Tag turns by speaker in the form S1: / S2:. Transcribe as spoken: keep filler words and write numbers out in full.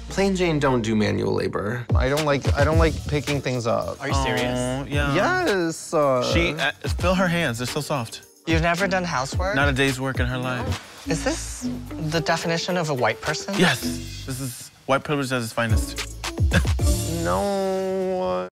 S1: Plain Jane don't do manual labor.
S2: I don't like I don't like picking things up.
S3: Are you serious?
S4: Oh, yeah.
S2: Yes. Uh...
S4: She, uh, feel her hands, they're so soft.
S3: You've never done housework?
S4: Not a day's work in her life.
S3: Is this the definition of a white person?
S4: Yes, this is white privilege at its finest.
S2: No.